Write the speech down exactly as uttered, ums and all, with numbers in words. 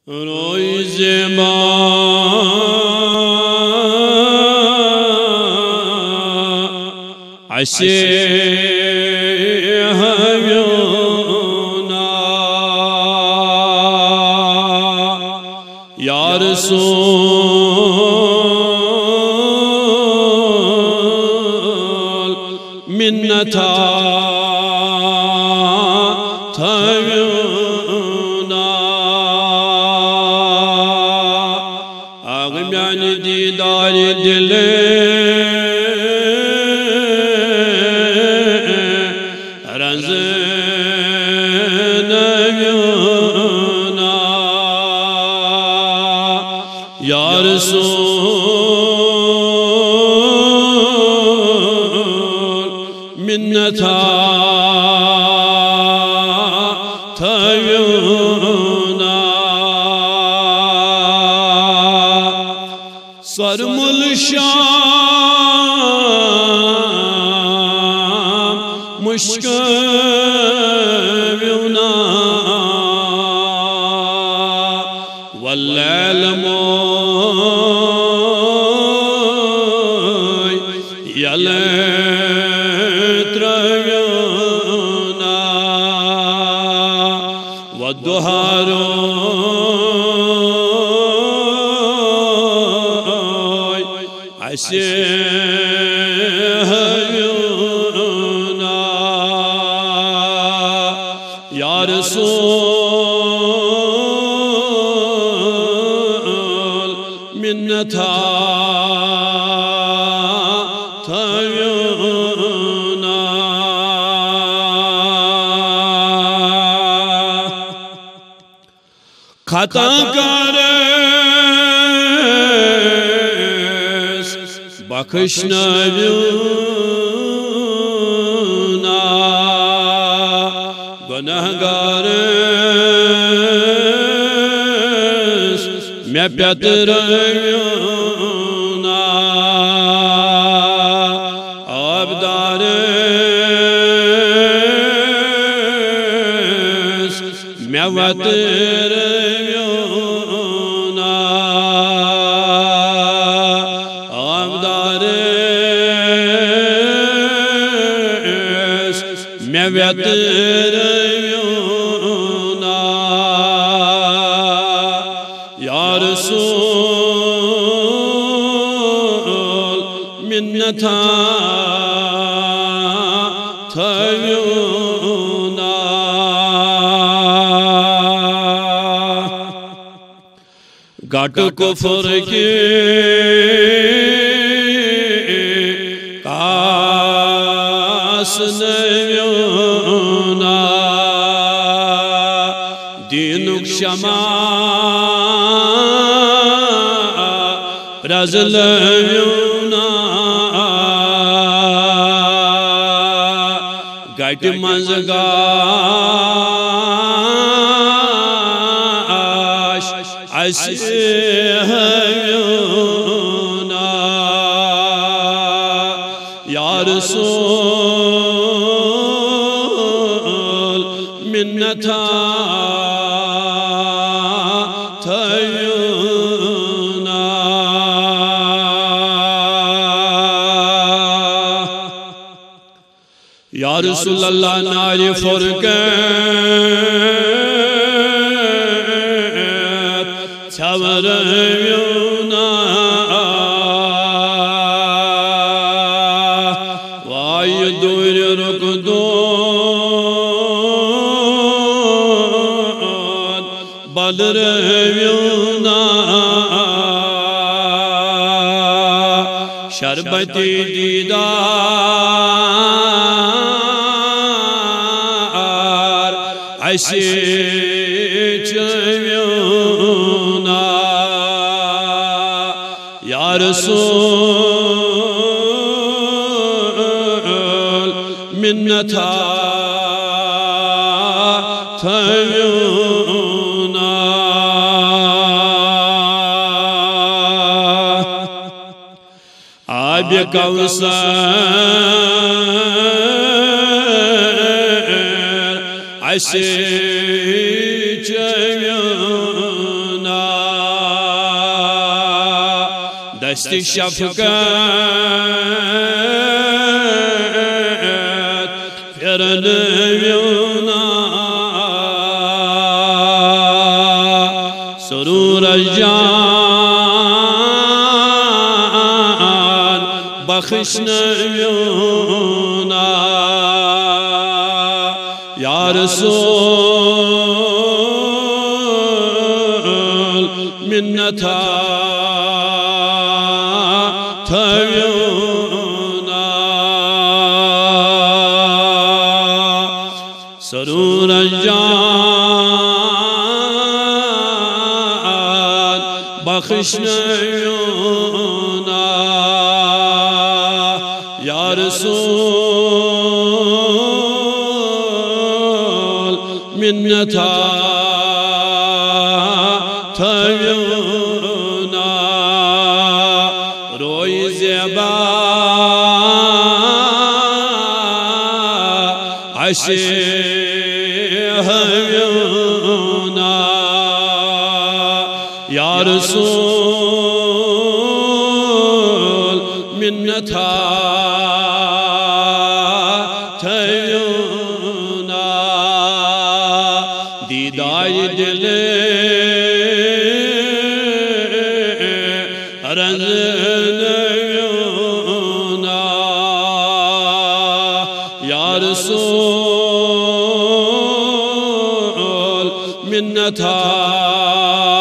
روی زیبا عسیه همیونا یا رسول منتا ديدار دل رزنا يا رسول منتا सरमुल शाम मुश्किलना वल्लैल मोय यलत्रयना वद्दुहारो عسيه هيونا يا رسول منتا تيونا خطا करे बख्शना गुनहगार मैं प्यतरना आबदार मैं वतरना मैं व्यतरना या रसूल मिन्नता थयोना घाट कुफ्र के कास नव्योना दीनुक शमा रज़लव्योना गट मंजगाश असिहयोना या रसूल मिन्नता थयोना या रसूल अल्लाह नारी फुरकत छवरयोना वाय दूर रुक दो बलरव्योना शरबती दीदार ऐसे चव्योना या रसूल मिन्नता थयोना आब कौसर ऐसे चव्योना दस्ती शफकत फिरन व्यूना सुरूर जान बख्शन व्यूना या रसूल मिन्नता थव्यूना सरूर जान बख्शन व्यूना या रसूल मिन्नता थव्यूना रोई ज़ेबा अशे हव्यूना या रसूल मिन्नता थव्यूना दीदाय दिल रंजनव्यूना या रसूल मिन्नता